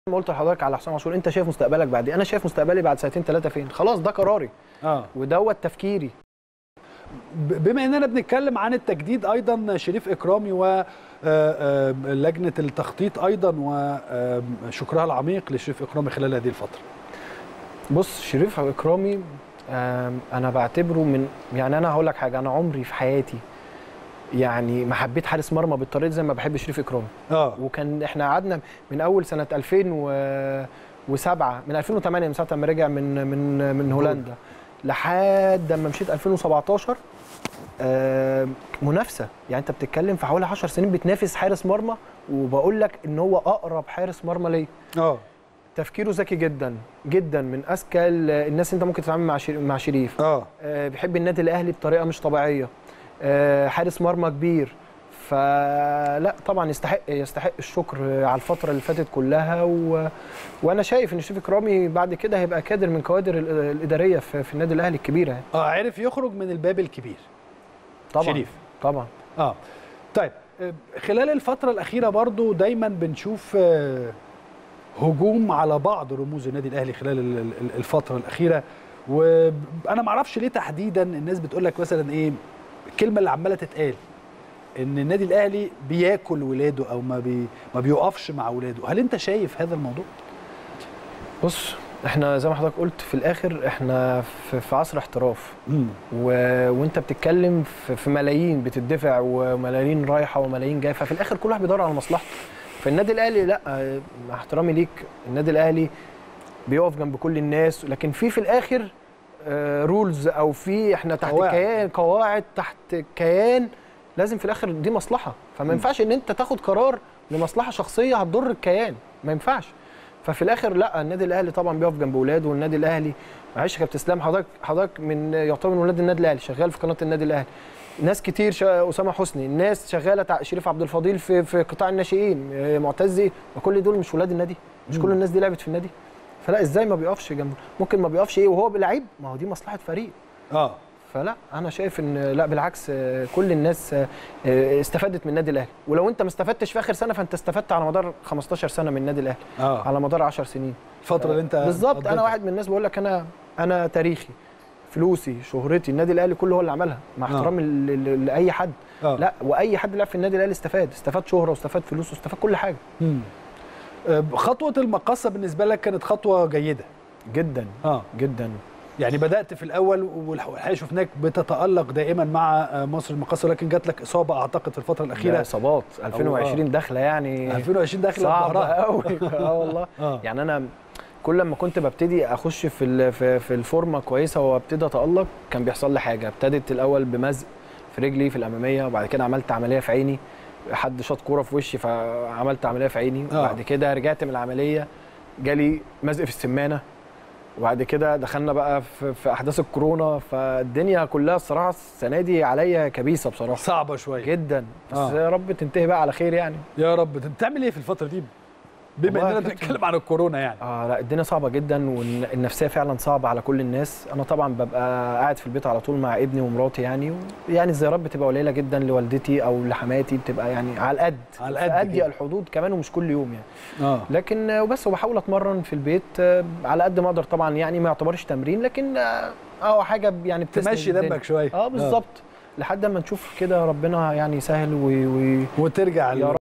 ما قلت لحضرتك على حسام عاشور، انت شايف مستقبلك بعد ايه؟ انا شايف مستقبلي بعد سنتين ثلاثه فين. خلاص ده قراري ودوت تفكيري. بما اننا بنتكلم عن التجديد، ايضا شريف اكرامي ولجنه التخطيط ايضا وشكرها العميق لشريف اكرامي خلال هذه الفتره. بص، شريف اكرامي انا بعتبره من، يعني انا هقول لك حاجه، انا عمري في حياتي يعني ما حبيت حارس مرمى بالطريقه زي ما بحب شريف اكرامي. وكان احنا قعدنا من اول سنه 2007 من 2008 من ساعه ما رجع من هولندا لحد ما مشيت 2017 منافسه. يعني انت بتتكلم في حوالي 10 سنين بتنافس حارس مرمى، وبقول لك ان هو اقرب حارس مرمى ليا. تفكيره ذكي جدا جدا، من اذكى الناس انت ممكن تتعامل مع شريف. بيحب النادي الاهلي بطريقه مش طبيعيه. حارس مرمى كبير، فلا طبعا يستحق الشكر على الفتره اللي فاتت كلها. وانا شايف ان شريف اكرامي بعد كده هيبقى كادر من كوادر الاداريه في النادي الاهلي الكبيره يعني. عرف يخرج من الباب الكبير طبعا شريف طبعا. طيب، خلال الفتره الاخيره برضو دايما بنشوف هجوم على بعض رموز النادي الاهلي خلال الفتره الاخيره، وانا ما اعرفش ليه تحديدا الناس بتقول لك مثلا ايه الكلمه اللي عماله تتقال ان النادي الاهلي بياكل ولاده او ما بيوقفش مع ولاده. هل انت شايف هذا الموضوع؟ بص، احنا زي ما حضرتك قلت في الاخر احنا في عصر احتراف، وانت بتتكلم في ملايين بتدفع وملايين رايحه وملايين جايه، ففي الاخر كل واحد بيدور على مصلحته. فالنادي الاهلي لا، مع احترامي ليك، النادي الاهلي بيقف جنب كل الناس، لكن في الاخر رولز او في احنا تحت كيان، قواعد تحت كيان، لازم في الاخر دي مصلحه. فما ينفعش ان انت تاخد قرار لمصلحه شخصيه هتضر الكيان، ما ينفعش. ففي الاخر لا، النادي الاهلي طبعا بيقف جنب اولاده، والنادي الاهلي معلش يا كابتن اسلام، حضرتك من يعتبر من ولاد النادي الاهلي، شغال في قناه النادي الاهلي. ناس كتير اسامه حسني، الناس شغاله شريف عبد الفضيل في قطاع الناشئين، معتز، وكل دول مش ولاد النادي؟ مش كل الناس دي لعبت في النادي؟ فلا ازاي ما بيقفش جنبه؟ ممكن ما بيقفش وهو بيلعب، ما هو دي مصلحه فريق. فلا انا شايف ان لا، بالعكس، كل الناس استفادت من النادي الاهلي، ولو انت ما استفدتش في اخر سنه فانت استفدت على مدار 15 سنه من النادي الاهلي. على مدار 10 سنين الفتره اللي انت بالظبط. انا واحد من الناس بقول لك انا تاريخي، فلوسي، شهرتي، النادي الاهلي كله هو اللي عملها، مع احترامي لاي حد. لا، واي حد لعب في النادي الاهلي استفاد شهره واستفاد فلوس واستفاد كل حاجه. خطوه المقصه بالنسبه لك كانت خطوه جيده جدا جدا. يعني بدأت في الأول والحقيقة شفناك بتتألق دائما مع مصر المقاصة، لكن جات لك إصابة أعتقد في الفترة الأخيرة. إصابات 2020 داخلة، يعني 2020 داخلة صعبة قوي. والله. يعني أنا كل ما كنت ببتدي أخش في الفورمة كويسة وابتدي أتألق، كان بيحصل لي حاجة. ابتدت الأول بمزق في رجلي في الأمامية، وبعد كده عملت عملية في عيني، حد شاط كورة في وشي فعملت عملية في عيني. وبعد كده رجعت من العملية جالي مزق في السمانة، وبعد كده دخلنا بقى في احداث الكورونا. فالدنيا كلها الصراحه السنه دي عليا كبيسه بصراحه، صعبه شويه جدا، بس يا رب تنتهي بقى على خير يعني. يا رب. بتعمل ايه في الفتره دي بما اننا بنتكلم عن الكورونا يعني؟ لا، الدنيا صعبه جدا، والنفسيه فعلا صعبه على كل الناس. انا طبعا ببقى قاعد في البيت على طول مع ابني ومراتي يعني، الزيارات بتبقى قليله جدا لوالدتي او لحماتي، بتبقى يعني على قد الحدود كمان، ومش كل يوم يعني. لكن وبس، وبحاول اتمرن في البيت على قد ما اقدر طبعا، يعني ما يعتبرش تمرين، لكن حاجه يعني تمشي دمك شويه. بالظبط، لحد ما نشوف كده ربنا يعني يسهل وترجع